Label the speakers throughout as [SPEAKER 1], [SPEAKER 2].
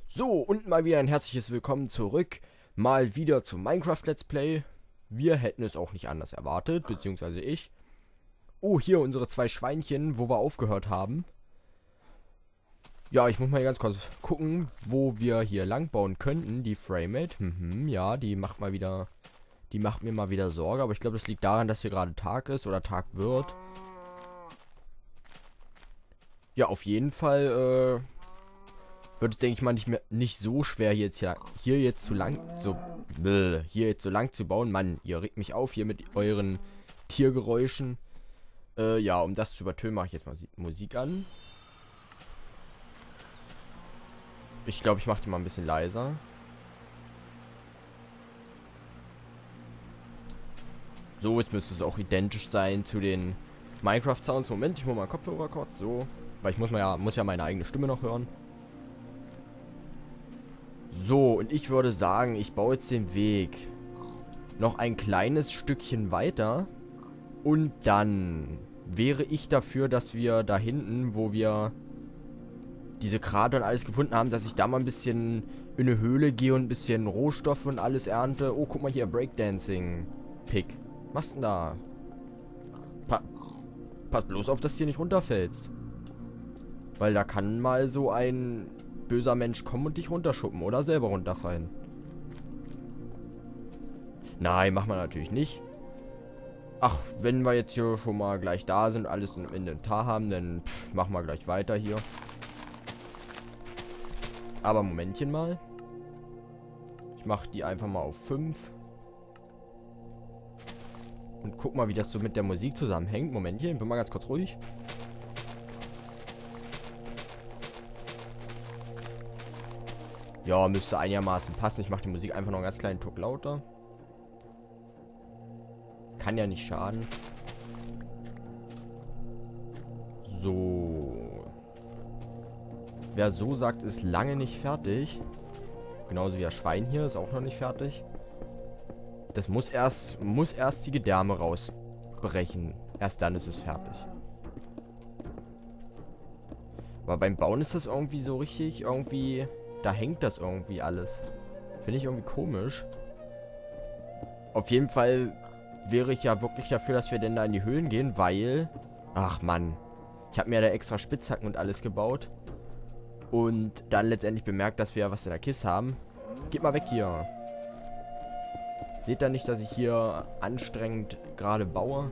[SPEAKER 1] So, und mal wieder ein herzliches Willkommen zurück. Mal wieder zum Minecraft Let's Play. Wir hätten es auch nicht anders erwartet, beziehungsweise ich. Oh, hier unsere zwei Schweinchen, wo wir aufgehört haben. Ja, ich muss mal ganz kurz gucken, wo wir hier lang bauen könnten. Die Framerate, ja, die macht mir mal wieder Sorge. Aber ich glaube, das liegt daran, dass hier gerade Tag ist oder Tag wird. Ja, auf jeden Fall, wird es, denke ich mal, nicht so schwer, hier jetzt so lang zu bauen. Mann, ihr regt mich auf hier mit euren Tiergeräuschen. Ja, um das zu übertönen, mache ich jetzt mal Musik an. Ich glaube, ich mache die mal ein bisschen leiser. So, jetzt müsste es auch identisch sein zu den Minecraft-Sounds. Moment, ich muss mal Kopfhörer kurz. So, weil ich muss ja meine eigene Stimme noch hören. So, und ich würde sagen, ich baue jetzt den Weg noch ein kleines Stückchen weiter. Und dann wäre ich dafür, dass wir da hinten, wo wir diese Krater und alles gefunden haben, dass ich da mal ein bisschen in eine Höhle gehe und ein bisschen Rohstoffe und alles ernte. Oh, guck mal hier, Breakdancing-Pick. Was machst du denn da? Pass bloß auf, dass du hier nicht runterfällst. Weil da kann mal so ein böser Mensch kommen und dich runterschuppen oder selber runterfallen. Nein, machen wir natürlich nicht. Ach, wenn wir jetzt hier schon mal gleich da sind, alles im Inventar haben, dann machen wir gleich weiter hier. Aber Momentchen mal. Ich mache die einfach mal auf 5. Und guck mal, wie das so mit der Musik zusammenhängt. Momentchen, bin mal ganz kurz ruhig. Ja, müsste einigermaßen passen. Ich mache die Musik einfach noch einen ganz kleinen Tuck lauter. Kann ja nicht schaden. So. Wer so sagt, ist lange nicht fertig. Genauso wie das Schwein hier ist auch noch nicht fertig. Das muss erst die Gedärme rausbrechen. Erst dann ist es fertig. Aber beim Bauen ist das irgendwie so richtig, da hängt das irgendwie alles. Finde ich irgendwie komisch. Auf jeden Fall wäre ich ja wirklich dafür, dass wir denn da in die Höhlen gehen, weil... Ach Mann. Ich habe mir da extra Spitzhacken und alles gebaut. Und dann letztendlich bemerkt, dass wir ja was in der Kiste haben. Geht mal weg hier. Seht ihr nicht, dass ich hier anstrengend gerade baue?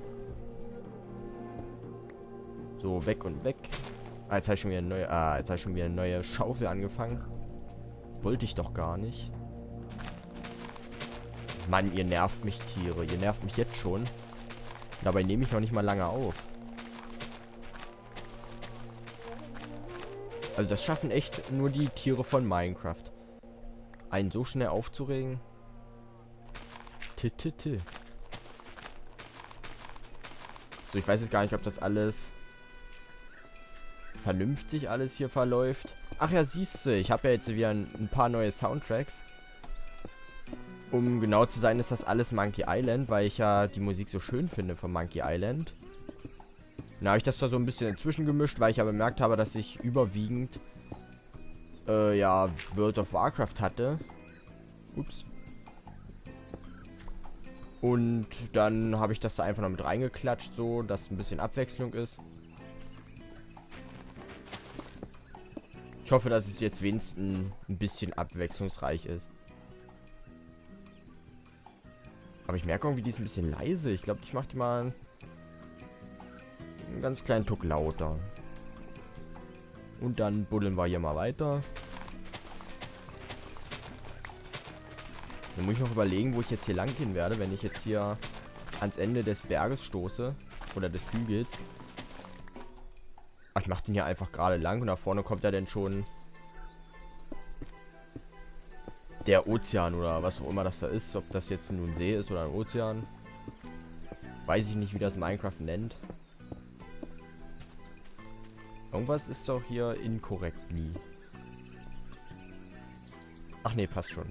[SPEAKER 1] So, weg und weg. Ah, jetzt habe ich schon wieder eine neue Schaufel angefangen. Wollte ich doch gar nicht. Mann, ihr nervt mich, Tiere. Ihr nervt mich jetzt schon. Dabei nehme ich noch nicht mal lange auf. Also das schaffen echt nur die Tiere von Minecraft. Einen so schnell aufzuregen. So, ich weiß jetzt gar nicht, ob das alles vernünftig alles hier verläuft. Ach ja, siehst du, ich habe ja jetzt wieder ein paar neue Soundtracks. Um genau zu sein, ist das alles Monkey Island, weil ich ja die Musik so schön finde von Monkey Island. Dann habe ich das da so ein bisschen inzwischen gemischt, weil ich ja bemerkt habe, dass ich überwiegend ja, World of Warcraft hatte. Ups. Und dann habe ich das da einfach noch mit reingeklatscht, so, dass ein bisschen Abwechslung ist. Ich hoffe, dass es jetzt wenigstens ein bisschen abwechslungsreich ist. Aber ich merke irgendwie, die ist ein bisschen leise. Ich glaube, ich mache die mal einen ganz kleinen Tuck lauter. Und dann buddeln wir hier mal weiter. Dann muss ich noch überlegen, wo ich jetzt hier lang gehen werde, wenn ich jetzt hier ans Ende des Berges stoße. Oder des Hügels. Ach, ich mache den hier einfach gerade lang und da vorne kommt ja dann schon der Ozean oder was auch immer das da ist. Ob das jetzt nur ein See ist oder ein Ozean. Weiß ich nicht, wie das Minecraft nennt. Irgendwas ist doch hier inkorrekt nie. Ach nee, passt schon.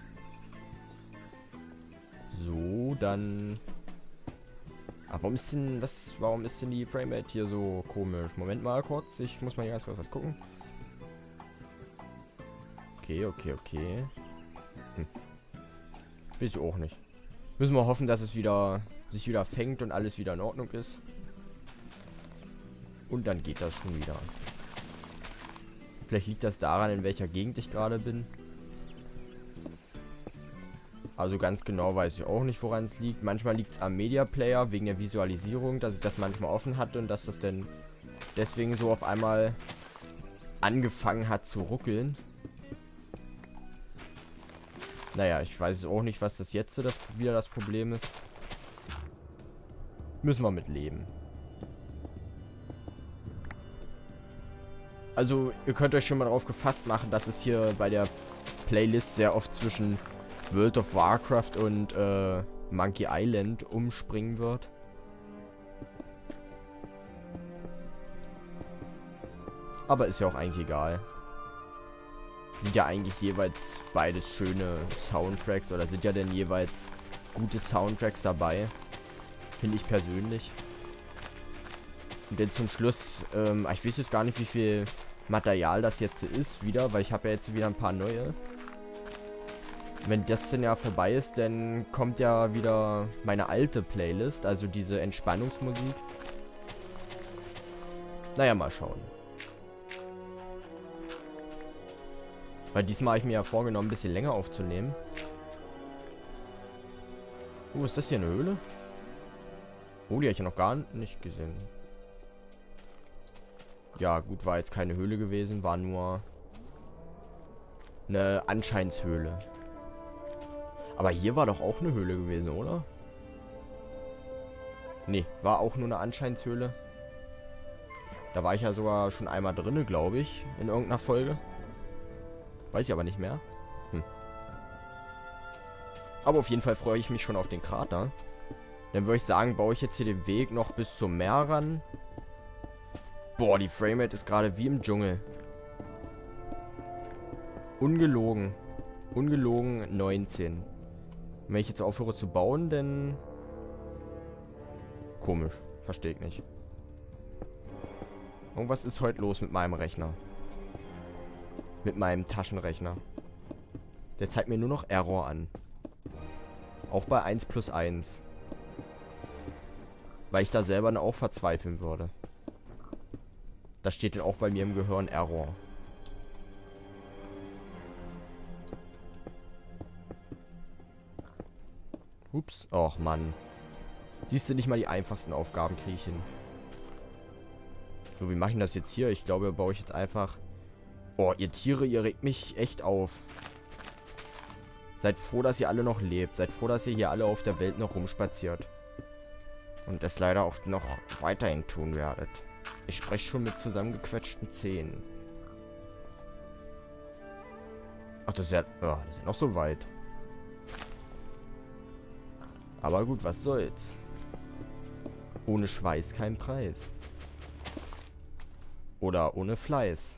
[SPEAKER 1] So, dann... Ach, warum ist denn die Framerate hier so komisch? Moment mal kurz, ich muss mal hier ganz kurz was gucken. Okay, okay, okay. Weiß ich auch nicht. Müssen wir hoffen, dass es sich wieder fängt und alles wieder in Ordnung ist. Und dann geht das schon wieder. Vielleicht liegt das daran, in welcher Gegend ich gerade bin. Also ganz genau weiß ich auch nicht, woran es liegt. Manchmal liegt es am Media Player wegen der Visualisierung, dass ich das manchmal offen hatte und dass das dann deswegen so auf einmal angefangen hat zu ruckeln. Naja, ich weiß auch nicht, was das jetzt wieder das Problem ist. Müssen wir mit leben. Also, ihr könnt euch schon mal darauf gefasst machen, dass es hier bei der Playlist sehr oft zwischen World of Warcraft und Monkey Island umspringen wird. Aber ist ja auch eigentlich egal. Sind ja eigentlich jeweils beides schöne Soundtracks oder sind ja denn jeweils gute Soundtracks dabei. Finde ich persönlich. Und dann zum Schluss, ich weiß jetzt gar nicht, wie viel Material das jetzt ist wieder, weil ich habe ja jetzt wieder ein paar neue. Wenn das denn ja vorbei ist, dann kommt ja wieder meine alte Playlist, also diese Entspannungsmusik. Naja, mal schauen. Weil diesmal habe ich mir ja vorgenommen, ein bisschen länger aufzunehmen. Ist das hier eine Höhle? Oh, die habe ich ja noch gar nicht gesehen. Ja, gut, war jetzt keine Höhle gewesen, war nur eine Anscheinshöhle. Aber hier war doch auch eine Höhle gewesen, oder? Nee, war auch nur eine Anscheinshöhle. Da war ich ja sogar schon einmal drinne, glaube ich, in irgendeiner Folge. Weiß ich aber nicht mehr. Aber auf jeden Fall freue ich mich schon auf den Krater. Dann würde ich sagen, baue ich jetzt hier den Weg noch bis zum Meer ran. Boah, die Framerate ist gerade wie im Dschungel. Ungelogen. Ungelogen 19. Und wenn ich jetzt aufhöre zu bauen, dann... Komisch. Verstehe ich nicht. Irgendwas ist heute los mit meinem Rechner. Mit meinem Taschenrechner. Der zeigt mir nur noch Error an. Auch bei 1+1. Weil ich da selber dann auch verzweifeln würde. Da steht dann auch bei mir im Gehirn Error. Ups. Och, Mann. Siehst du, nicht mal die einfachsten Aufgaben kriege ich hin. So, wie mache ich das jetzt hier? Ich glaube, baue ich jetzt einfach... Oh, ihr Tiere, ihr regt mich echt auf. Seid froh, dass ihr alle noch lebt. Seid froh, dass ihr hier alle auf der Welt noch rumspaziert. Und es leider auch noch weiterhin tun werdet. Ich spreche schon mit zusammengequetschten Zähnen. Ach, das ist ja noch so weit. Aber gut, was soll's. Ohne Schweiß kein Preis. Oder ohne Fleiß.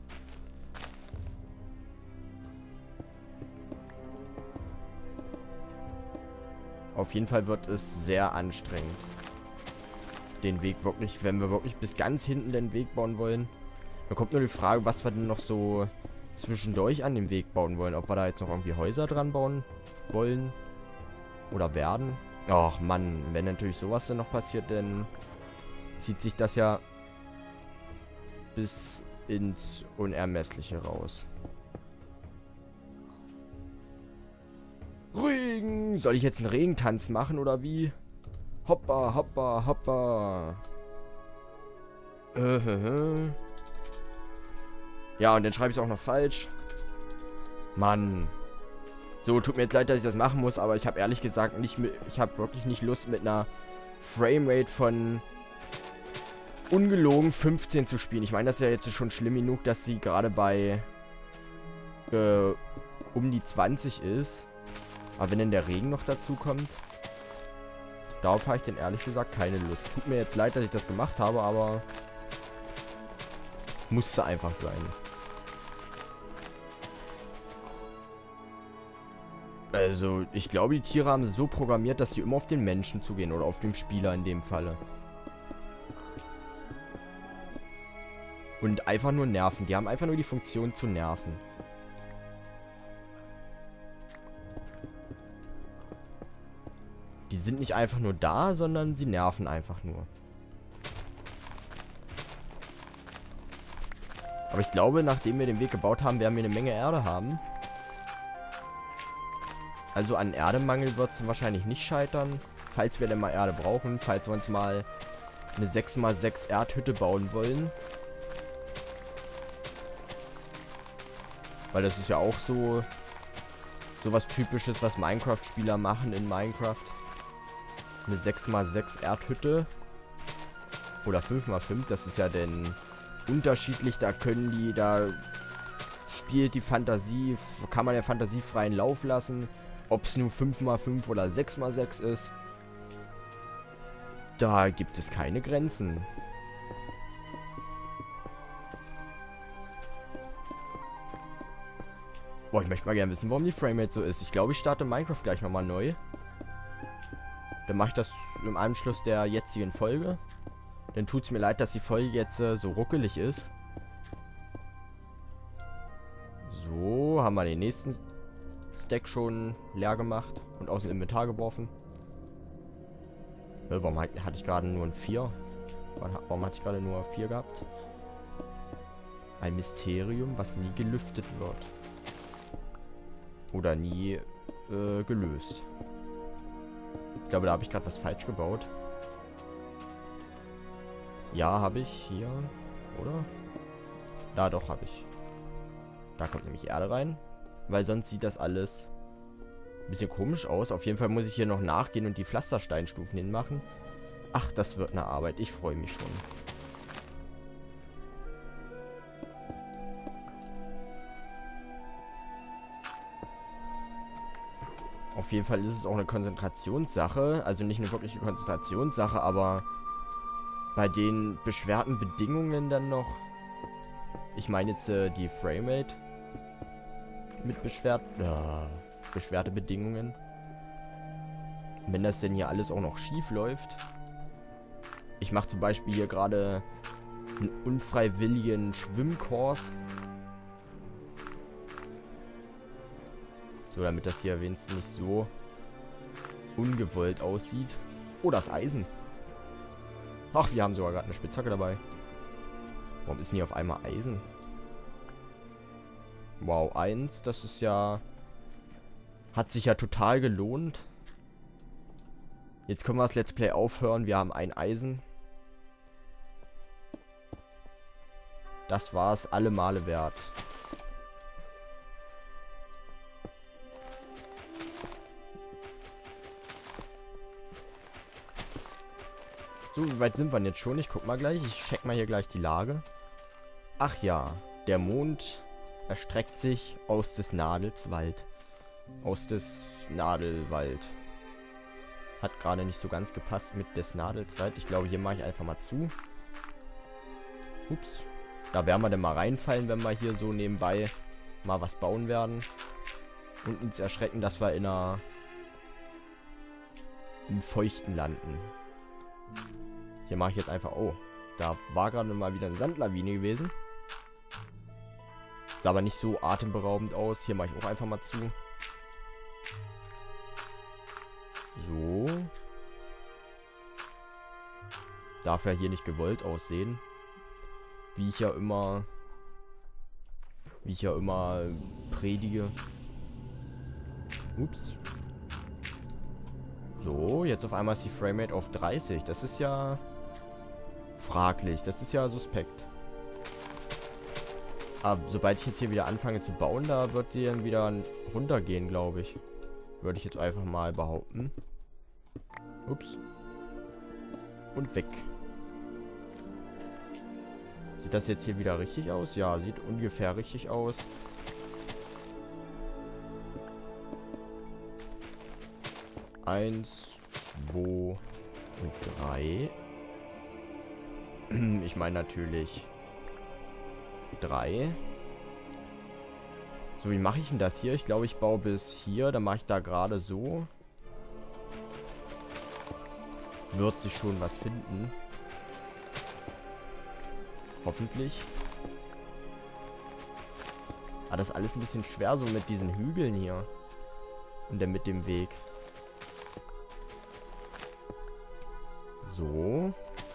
[SPEAKER 1] Auf jeden Fall wird es sehr anstrengend. Den Weg wirklich, wenn wir wirklich bis ganz hinten den Weg bauen wollen. Dann kommt nur die Frage, was wir denn noch so zwischendurch an dem Weg bauen wollen. Ob wir da jetzt noch irgendwie Häuser dran bauen wollen. Oder werden. Ach Mann, wenn natürlich sowas dann noch passiert, dann zieht sich das ja bis ins Unermessliche raus. Regen! Soll ich jetzt einen Regentanz machen oder wie? Hoppa, hoppa, hoppa. Ja, und dann schreibe ich es auch noch falsch. Mann. So, tut mir jetzt leid, dass ich das machen muss, aber ich habe ehrlich gesagt ich habe wirklich nicht Lust, mit einer Framerate von ungelogen 15 zu spielen. Ich meine, das ist ja jetzt schon schlimm genug, dass sie gerade bei um die 20 ist. Aber wenn denn der Regen noch dazu kommt, darauf habe ich denn ehrlich gesagt keine Lust. Tut mir jetzt leid, dass ich das gemacht habe, aber musste einfach sein. Also, ich glaube, die Tiere haben es so programmiert, dass sie immer auf den Menschen zugehen. Oder auf den Spieler in dem Falle. Und einfach nur nerven. Die haben einfach nur die Funktion zu nerven. sind nicht einfach nur da, sondern sie nerven einfach nur. Aber ich glaube, nachdem wir den Weg gebaut haben, werden wir eine Menge Erde haben. Also an Erdemangel wird es wahrscheinlich nicht scheitern. Falls wir denn mal Erde brauchen. Falls wir uns mal eine 6x6 Erdhütte bauen wollen. Weil das ist ja auch so was Typisches, was Minecraft-Spieler machen in Minecraft. Eine 6x6 Erdhütte. Oder 5x5, das ist ja dann unterschiedlich. Da spielt die Fantasie, kann man ja fantasiefreien Lauf lassen. Ob es nur 5x5 oder 6x6 ist. Da gibt es keine Grenzen. Boah, ich möchte mal gerne wissen, warum die Framerate so ist. Ich glaube, ich starte Minecraft gleich nochmal neu. Dann mache ich das im Anschluss der jetzigen Folge. Dann tut es mir leid, dass die Folge jetzt so ruckelig ist. So, haben wir den nächsten Stack schon leer gemacht und aus dem Inventar geworfen. Warum hatte ich gerade nur ein 4? Warum hatte ich gerade nur 4 gehabt? Ein Mysterium, was nie gelüftet wird. Oder nie gelöst. Ich glaube, da habe ich gerade was falsch gebaut. Ja, habe ich hier. Oder? Da doch, habe ich. Da kommt nämlich Erde rein. Weil sonst sieht das alles ein bisschen komisch aus. Auf jeden Fall muss ich hier noch nachgehen und die Pflastersteinstufen hinmachen. Ach, das wird eine Arbeit. Ich freue mich schon. Auf jeden Fall ist es auch eine Konzentrationssache. Also nicht eine wirkliche Konzentrationssache, aber bei den beschwerten Bedingungen dann noch. Ich meine jetzt die Framerate mit beschwerte Bedingungen. Wenn das denn hier alles auch noch schief läuft. Ich mache zum Beispiel hier gerade einen unfreiwilligen Schwimmkurs. So, damit das hier wenigstens nicht so ungewollt aussieht. Oh, das Eisen. Ach, wir haben sogar gerade eine Spitzhacke dabei. Warum ist denn hier auf einmal Eisen? Wow, 1, das ist ja... Hat sich ja total gelohnt. Jetzt können wir das Let's Play aufhören. Wir haben ein Eisen. Das war es alle Male wert. So, wie weit sind wir denn jetzt schon? Ich guck mal gleich. Ich check mal hier gleich die Lage. Ach ja, der Mond erstreckt sich aus des Nadelswald. Aus des Nadelwald. Hat gerade nicht so ganz gepasst mit des Nadelswald. Ich glaube, hier mache ich einfach mal zu. Ups. Da werden wir dann mal reinfallen, wenn wir hier so nebenbei mal was bauen werden. Und uns erschrecken, dass wir im Feuchten landen. Hier mache ich jetzt einfach... Oh, da war gerade mal wieder eine Sandlawine gewesen. Sah aber nicht so atemberaubend aus. Hier mache ich auch einfach mal zu. So. Darf ja hier nicht gewollt aussehen. Wie ich ja immer predige. Ups. So, jetzt auf einmal ist die Framerate auf 30. Das ist ja fraglich. Das ist ja suspekt. Aber sobald ich jetzt hier wieder anfange zu bauen, da wird sie dann wieder runtergehen, glaube ich. Würde ich jetzt einfach mal behaupten. Ups. Und weg. Sieht das jetzt hier wieder richtig aus? Ja, sieht ungefähr richtig aus. Eins, 2 und 3. Ich meine natürlich 3. So, wie mache ich denn das hier? Ich glaube, ich baue bis hier. Dann mache ich da gerade so. Wird sich schon was finden. Hoffentlich. Aber das ist alles ein bisschen schwer, so mit diesen Hügeln hier. Und dann mit dem Weg. so.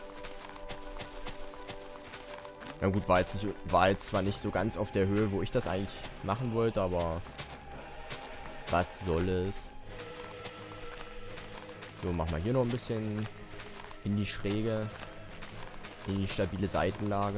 [SPEAKER 1] Na gut, war jetzt zwar nicht so ganz auf der Höhe, wo ich das eigentlich machen wollte, aber was soll es? So, machen wir hier noch ein bisschen in die Schräge, in die stabile Seitenlage.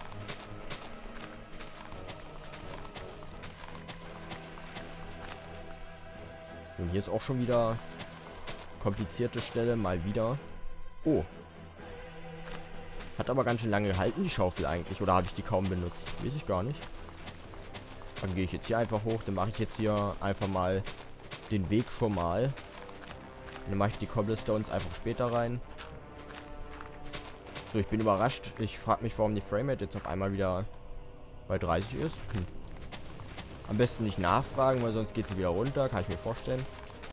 [SPEAKER 1] Und hier ist auch schon wieder komplizierte Stelle, mal wieder. Oh. Hat aber ganz schön lange gehalten, die Schaufel eigentlich. Oder habe ich die kaum benutzt? Weiß ich gar nicht. Dann gehe ich jetzt hier einfach hoch. Dann mache ich jetzt hier einfach mal den Weg schon mal. Und dann mache ich die Cobblestones einfach später rein. So, ich bin überrascht. Ich frage mich, warum die Framerate jetzt auf einmal wieder bei 30 ist. Am besten nicht nachfragen, weil sonst geht sie wieder runter. Kann ich mir vorstellen.